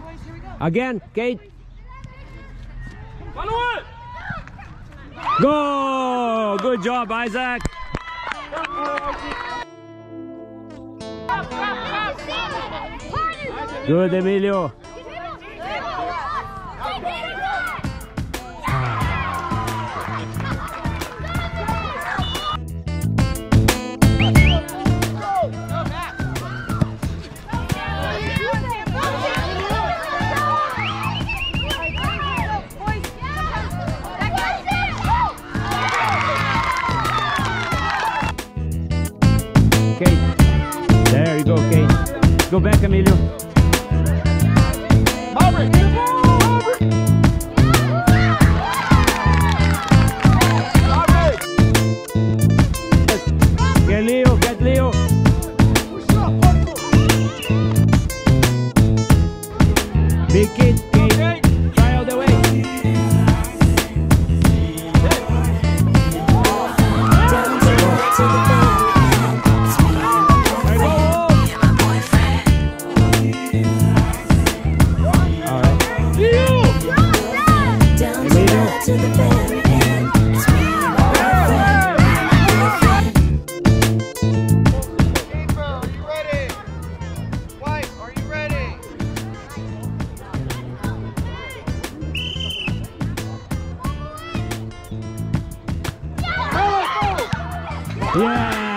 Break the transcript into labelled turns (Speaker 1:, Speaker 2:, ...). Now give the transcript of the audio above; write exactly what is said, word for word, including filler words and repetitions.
Speaker 1: Again, Kate. Go! Good job, Isaac. Good, Emilio. Kate. There you go, Kate. Go back, Emilio.
Speaker 2: Maverick, get the ball, Maverick. Maverick.
Speaker 1: Get Leo, get Leo. Big kid, Kate. Try all the way.
Speaker 3: To the very end.
Speaker 2: April, are you ready? White, are you ready?
Speaker 1: Yeah!